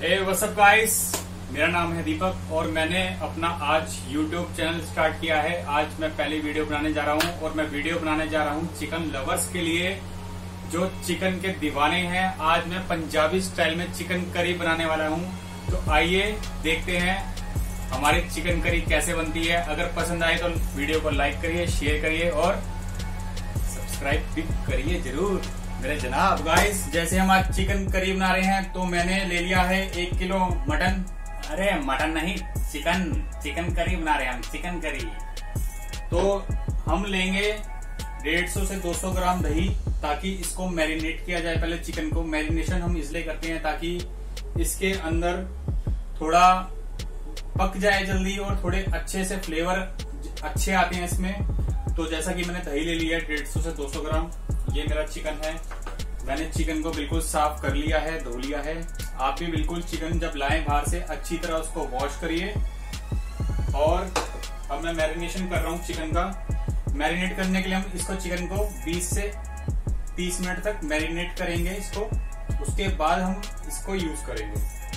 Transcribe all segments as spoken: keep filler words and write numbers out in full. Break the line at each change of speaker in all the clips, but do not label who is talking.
Hey what's up guys, मेरा नाम है दीपक और मैंने अपना आज यूट्यूब चैनल स्टार्ट किया है। आज मैं पहली वीडियो बनाने जा रहा हूं और मैं वीडियो बनाने जा रहा हूं चिकन लवर्स के लिए, जो चिकन के दीवाने हैं। आज मैं पंजाबी स्टाइल में चिकन करी बनाने वाला हूं, तो आइए देखते हैं हमारी चिकन करी कैसे बनती है। अगर पसंद आए तो वीडियो को लाइक करिए, शेयर करिए और सब्सक्राइब भी करिए जरूर मेरे जनाब। गाइस, जैसे हम आज चिकन करी बना रहे हैं तो मैंने ले लिया है एक किलो मटन। अरे मटन नहीं, चिकन चिकन करी बना रहे हैं हम, चिकन करी। तो हम लेंगे डेढ़ सौ से दो सौ ग्राम दही, ताकि इसको मैरिनेट किया जाए। पहले चिकन को मैरिनेशन हम इसलिए करते हैं ताकि इसके अंदर थोड़ा पक जाए जल्दी और थोड़े अच्छे से फ्लेवर अच्छे आते हैं इसमें। तो जैसा कि मैंने दही ले लिया है डेढ़ सौ से दो सौ ग्राम। ये मेरा चिकन है, मैंने चिकन को बिल्कुल साफ कर लिया है, धो लिया है। आप भी बिल्कुल चिकन जब लाएं बाहर से अच्छी तरह उसको वॉश करिए। और अब मैं मैरिनेशन कर रहा हूँ चिकन का। मैरिनेट करने के लिए हम इसको चिकन को बीस से तीस मिनट तक मैरिनेट करेंगे इसको। उसके बाद हम इसको यूज करेंगे।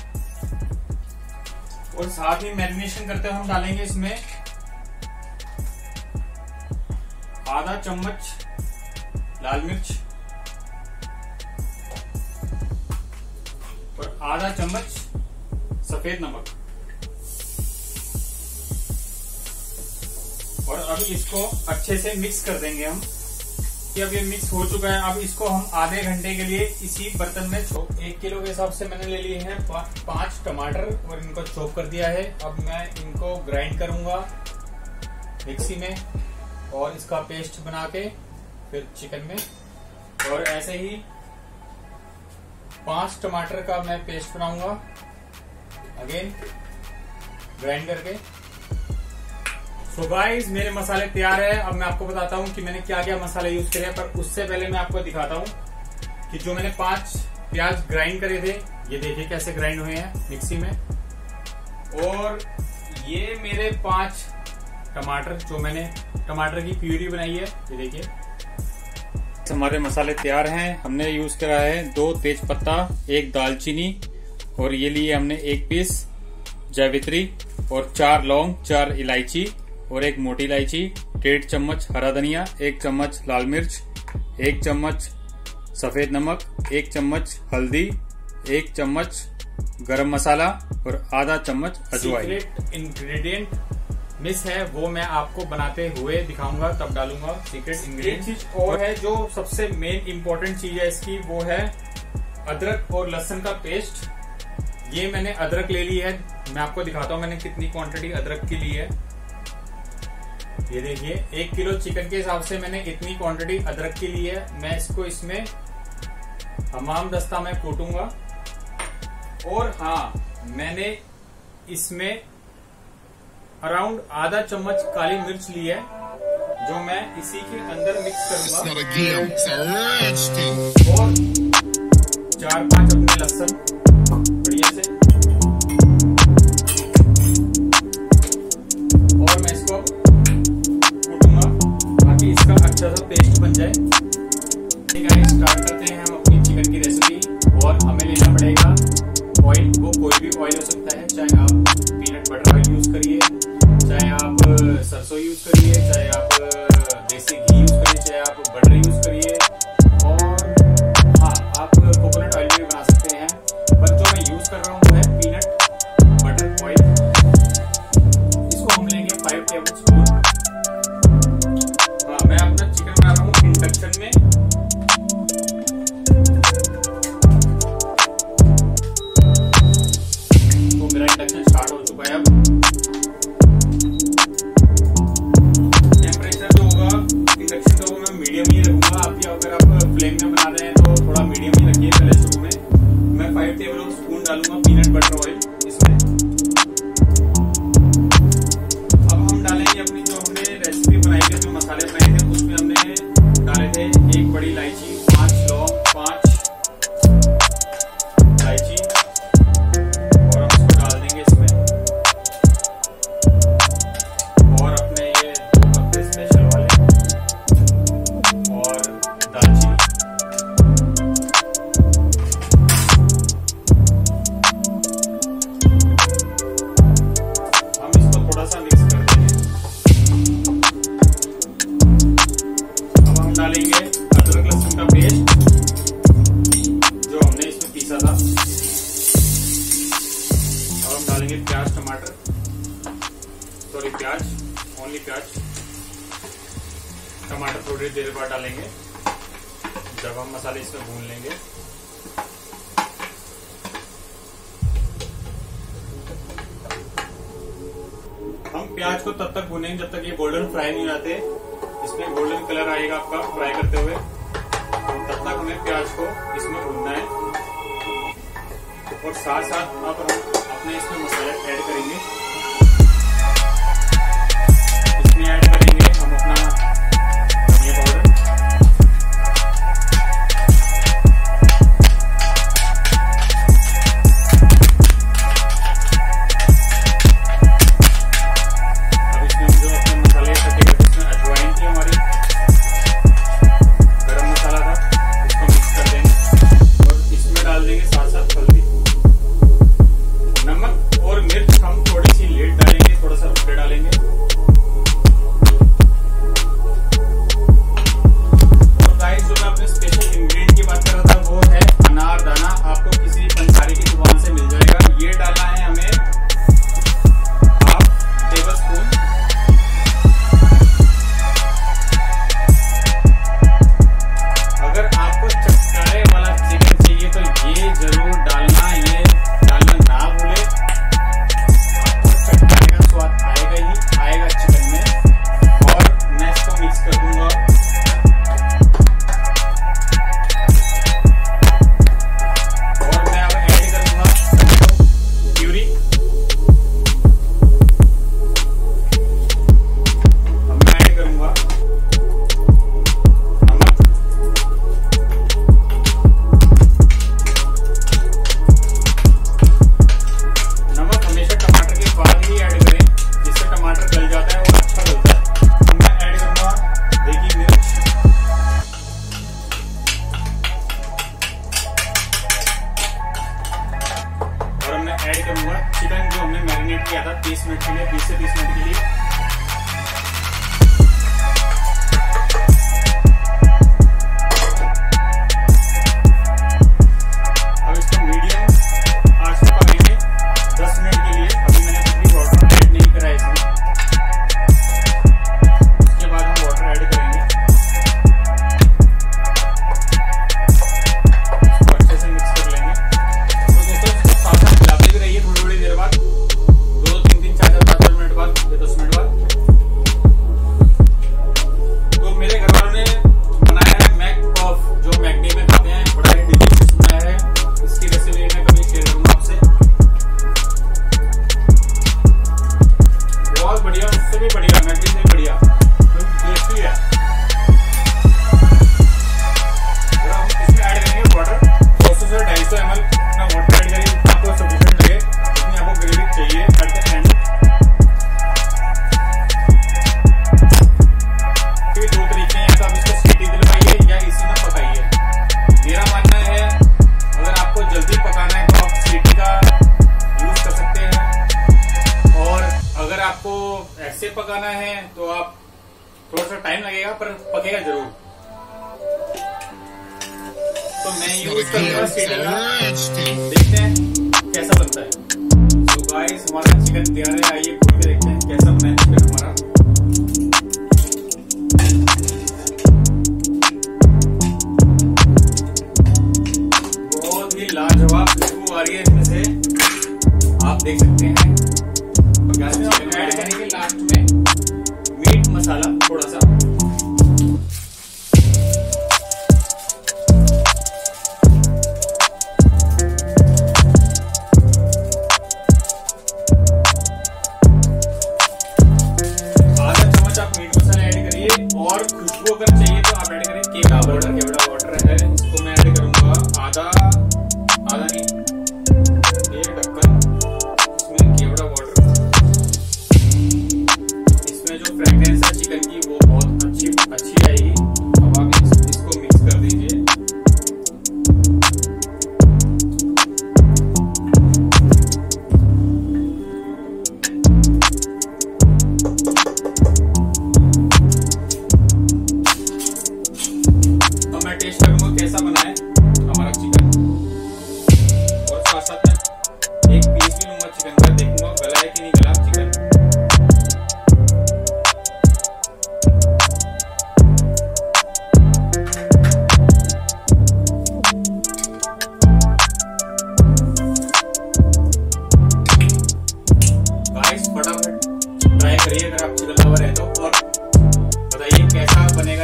और साथ ही मैरिनेशन करते हुए हम डालेंगे इसमें आधा चम्मच लाल मिर्च और आधा चम्मच सफेद नमक। और अब इसको अच्छे से मिक्स कर देंगे हम। कि अब ये मिक्स हो चुका है। अब इसको हम आधे घंटे के लिए इसी बर्तन में चॉप, एक किलो के हिसाब से मैंने ले लिए हैं पांच टमाटर और इनको चॉप कर दिया है। अब मैं इनको ग्राइंड करूंगा मिक्सी में और इसका पेस्ट बना के फिर चिकन में। और ऐसे ही पांच टमाटर का मैं पेस्ट बनाऊंगा अगेन ग्राइंड करके। सो गाइस, मेरे मसाले तैयार है। अब मैं आपको बताता हूं कि मैंने क्या क्या मसाले यूज करे, पर उससे पहले मैं आपको दिखाता हूं कि जो मैंने पांच प्याज ग्राइंड करे थे, ये देखिए कैसे ग्राइंड हुए हैं मिक्सी में। और ये मेरे पांच टमाटर, जो मैंने टमाटर की प्यूरी बनाई है, ये देखिए। हमारे मसाले तैयार हैं। हमने यूज करा है दो तेज पत्ता, एक दालचीनी और ये लिए हमने एक पीस जावित्री और चार लौंग, चार इलायची और एक मोटी इलायची, डेढ़ चम्मच हरा धनिया, एक चम्मच लाल मिर्च, एक चम्मच सफेद नमक, एक चम्मच हल्दी, एक चम्मच गरम मसाला और आधा चम्मच अजवाइन। सीक्रेट इंग्रेडिएंट मिस है, वो मैं आपको बनाते हुए दिखाऊंगा, तब डालूंगा सीक्रेट इंग्रेडिएंट। चीज और है जो सबसे मेन इंपॉर्टेंट चीज है इसकी, वो है अदरक और लहसुन का पेस्ट। ये मैंने अदरक ले ली है, मैं आपको दिखाता हूँ मैंने कितनी क्वांटिटी अदरक की ली है। ये देखिए, एक किलो चिकन के हिसाब से मैंने इतनी क्वांटिटी अदरक की ली है। मैं इसको इसमें हमाम दस्ता में कूटूंगा। और हाँ, मैंने इसमें अराउंड आधा चम्मच काली मिर्च ली है, जो मैं इसी के अंदर मिक्स करूंगा। और चार पांच अपने लहसुन बढ़िया से, और मैं इसको कूटूंगा ताकि इसका अच्छा सा पेस्ट बन जाए। ठीक है, स्टार्ट करते हैं हम अपनी चिकन की रेसिपी। और हमें लेना पड़ेगा ऑयल, वो कोई भी ऑयल हो सकता है, चाहे आप पीनट बटर ऑयल यूज करिए, चाहे आप सरसों यूज करिए, चाहे आप देसी घी यूज करिए, चाहे आप बटर यूज करिए। और हाँ, आप कोकोनट ऑयल भी बना सकते हैं, पर जो मैं यूज कर रहा हूँ वो है पीनट बटर ऑयल। इसको हम लेंगे फाइव टेबल स्पून। हाँ, मैं अपना चिकन बना रहा हूँ इंडक्शन में। तो मेरा इंडक्शन स्टार्ट हो चुका है। अब देर बाद डालेंगे जब हम मसाले इसमें भून लेंगे। हम प्याज को तब तक भूनेंगे जब तक ये गोल्डन फ्राई नहीं हो जाते। इसमें गोल्डन कलर आएगा आपका फ्राई करते हुए, तब तक हमें प्याज को इसमें भूनना है। और साथ साथ आप अपने इसमें मसाले ऐड करेंगे। इसमें ऐड करेंगे हम अपना धनिया पाउडर, अब इसमें जो अपने मसाले कटे हुए इसमें अजवाइन थी हमारी, गरम मसाला था, इसको मिक्स कर देंगे और इसमें डाल देंगे साथ साथ हल्दी, नमक और मिर्च हम थोड़ी सी लेट डालेंगे, थोड़ा सा रुपये डालेंगे। और गाइस जो मैं अपने स्पेशल इंग्रेडिएंट की बात कर रहा था वो है अनारदाना। आपको किसी पंसारी की दुकान से मिल जाएगा। ये डालना है हमें हाफ टेबल स्पून। अगर आपको चटकारे वाला चिकन चाहिए तो ये जरूर डालना, ये डालना ना भूले। आपको चटकारे का स्वाद आएगा ही आएगा चिकन में। और मैं इसको मिक्स कर दूंगा। और मैं अब ऐड करूंगा प्यूरी। अब मैं ऐड करूंगा नमक, नमक हमेशा टमाटर के बाद ही ऐड करें, जिससे टमाटर गल जाता है और अच्छा गलता है। अब मैं ऐड करूंगा देगी मिर्च, और अब मैं ऐड करूंगा चिकन जो हमने मैरिनेट किया था तीस मिनट के लिए, बीस से तीस मिनट के लिए। अब इसको मीडियम आंच पर पकाएंगे दस मिनट के लिए। अभी मैंने कुछ भी वाटर ऐड नहीं करा है इसमें। उसके बाद हम वाटर ऐड करेंगे, इसको अच्छे से मिक्स कर लेंगे। तो दोस्तों इसको साथ साथ मिलाते भी रहिए थोड़ी थोड़ी देर बाद, दो दो तीन तीन चार चार पाँच पाँच मिनट बाद या दस मिनट बाद। तो मेरे घर वालों ने बनाया है मैक पफ, जो मैकडी में खाते हैं, बड़ा ही डिलीशियस बनाया है। इसकी रेसिपी मैं कभी शेयर करूंगा आपसे। बहुत बढ़िया, उससे भी बढ़िया, मैकडी से भी बढ़िया, टेस्टी है। और हम इसमें ऐड करेंगे वाटर, दो सौ से ढाई सौ एम एल अपना वाटर ऐड करेंगे, जितना आपको सफिशिएंट लगे, जितनी आपको ग्रेवी चाहिए एट द एंड। दो तरीके हैं, आप इसको सीटी दिलवाइए या इसी में पकाइए। मेरा मानना है अगर आपको जल्दी पकाना है तो आप सीटी का यूज कर सकते हैं, और अगर आपको ऐसे पकाना है तो आप थोड़ा सा टाइम लगेगा पर पकेगा जरूर। तो मैं यूज करूंगा सीटी का, देखते हैं कैसा बनता है। तो गाइस हमारा चिकन तैयार है, आइए खोल के देखते हैं कैसा बना है चिकन हमारा। बहुत ही लाजवाब खुशबू आ रही है इसमें से, आप देख सकते हैं। चिकन ऐड करेंगे लास्ट में मीट मसाला थोड़ा सा। आधा चम्मच आप मीट मसाला ऐड करिए, और खुशबू अगर चाहिए तो आप ऐड करें केवड़ा वाटर। केवड़ा वाटर है, इसको मैं ऐड करूंगा आधा आधा नहीं एक ढक्कन इसमें केवड़ा वाटर। इसमें जो फ्रेगनेंस है चिकन की वो बहुत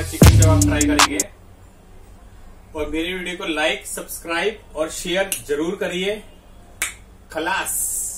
लगेगा चिकन जब आप ट्राई करेंगे। और मेरी वीडियो को लाइक, सब्सक्राइब और शेयर जरूर करिए। खलास।